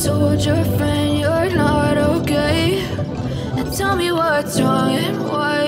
told your friend you're not okay, and tell me what's wrong and why